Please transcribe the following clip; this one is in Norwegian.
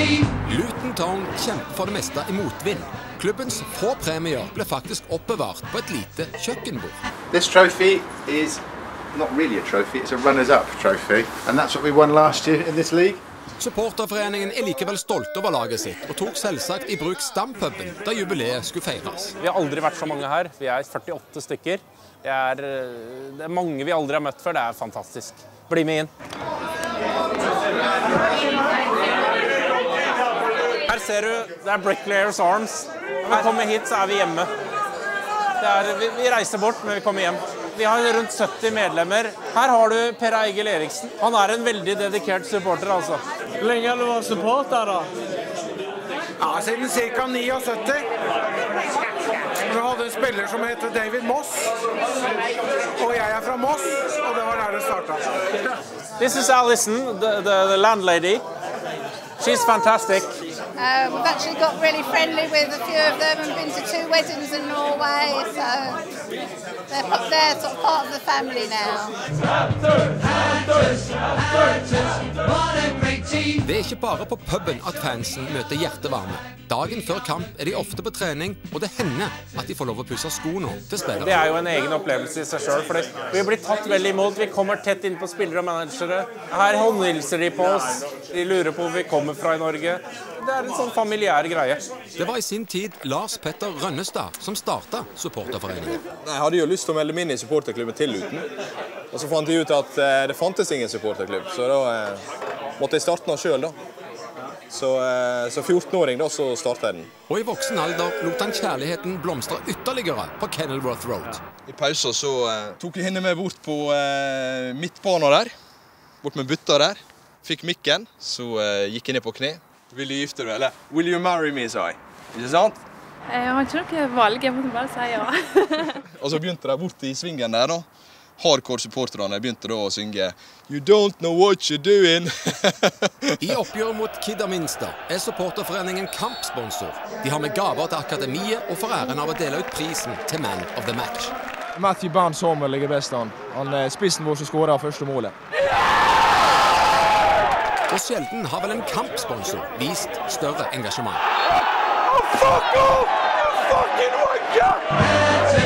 Luton Town kjemper for det meste i motvind. Klubbens få premier ble faktisk oppbevart på et lite kjøkkenbord. This trophy is not really a trophy, it's a runners-up trophy. And that's what we won last year in this league. Supporterforeningen er likevel stolt over laget sitt, og tok selvsagt i bruk stampuben da jubileet skulle feires. Vi har aldri vært så mange her. Vi er 48 stykker. Det er mange vi aldri har møtt før. Det er fantastisk. Bli med inn. Her ser du, det er Bricklayers Arms. Når vi kommer hit, så er vi hjemme. Vi reiser bort, men vi kommer hjem. Vi har rundt 70 medlemmer. Her har du Per Eigil Eriksen. Han er en veldig dedikert supporter, altså. Hvor lenge har du vært supporter, da? Ja, siden ca. 79. Vi hadde en spiller som heter David Moss. Og jeg er fra Moss, og det var der det startet. This is Alison, the landlady. She's fantastic. We've actually got really friendly with a few of them and been to 2 weddings in Norway, so they're sort of part of the family now. Det er ikke bare på puben at fansen møter hjertevarme. Dagen før kamp er de ofte på trening, og det hender at de får lov å pusse skoene til spillere. Det er jo en egen opplevelse i seg selv, for vi blir tatt veldig imot. Vi kommer tett inn på spillere og managere. Her håndhilser de på oss. De lurer på hvor vi kommer fra i Norge. Det er en sånn familiær greie. Det var i sin tid Lars Petter Rønnestad som startet supporterforeningen. Jeg hadde jo lyst til å melde meg inn i supporterklubben til Luton. Og så fant jeg ut at det fantes ingen supporterklubb, så da måtte jeg starte den selv da. Så 14-åring da, så startet jeg den. Og i voksen alder lot han kjærligheten blomstre ytterligere på Kenilworth Road. I pausen så tok jeg henne med bort på midtbanen der, bort med butta der. Fikk mikken, så gikk jeg ned på kne. Vil du gifte deg, eller? Will you marry me, sa jeg. Ikke sant? Jeg har ikke noe valg, jeg måtte bare si ja. Og så begynte de bort i svingen der da. Hardcore-supporterne begynte da å synge You don't know what you're doing. I oppgjøret mot Kidderminster er supporterforeningen kampsponsor. De har med gaver til akademiet og får æren av å dele ut prisen til Man of the Match. Matthew Barnes Sommer ligger best an. Han er spissen vår som skårer første målet. Og sjelden har vel en kampsponsor vist større engasjement. Fuck off! You fucking wanker!